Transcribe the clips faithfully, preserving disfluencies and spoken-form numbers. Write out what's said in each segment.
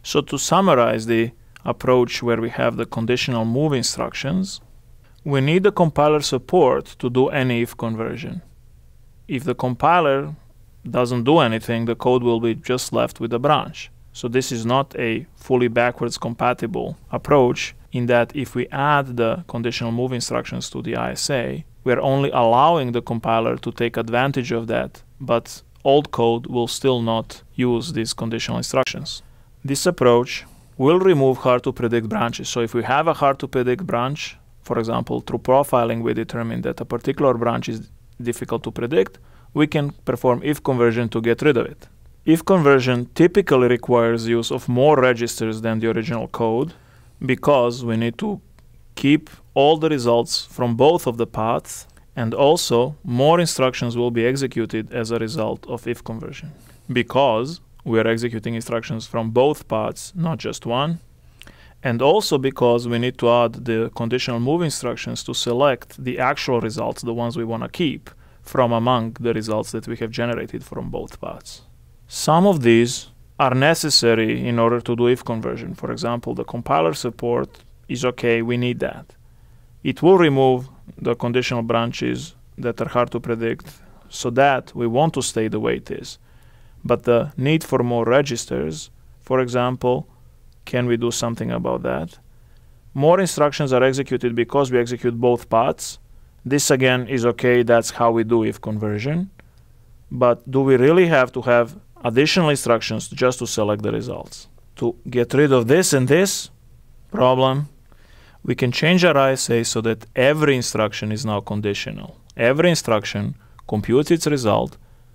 So to summarize the approach where we have the conditional move instructions, we need the compiler support to do any if conversion. If the compiler doesn't do anything, the code will be just left with a branch. So this is not a fully backwards compatible approach, in that if we add the conditional move instructions to the I S A, we are only allowing the compiler to take advantage of that, but old code will still not use these conditional instructions. This approach will remove hard to predict branches. So if we have a hard to predict branch, for example, through profiling we determine that a particular branch is difficult to predict, we can perform if conversion to get rid of it. If conversion typically requires use of more registers than the original code, because we need to keep all the results from both of the paths, and also more instructions will be executed as a result of if conversion. Because we are executing instructions from both paths, not just one, and also because we need to add the conditional move instructions to select the actual results, the ones we want to keep, from among the results that we have generated from both paths. Some of these are necessary in order to do if conversion. For example, the compiler support is okay, we need that. It will remove the conditional branches that are hard to predict, so that we want to stay the way it is. But the need for more registers, for example, can we do something about that? More instructions are executed because we execute both paths. This again is okay, that's how we do if conversion. But do we really have to have additional instructions just to select the results? To get rid of this and this problem, we can change our I S A so that every instruction is now conditional. Every instruction computes its result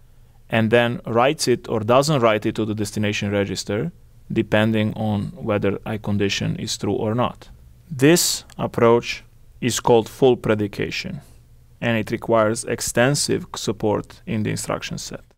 and then writes it or doesn't write it to the destination register, depending on whether a condition is true or not. This approach is called full predication, and it requires extensive support in the instruction set.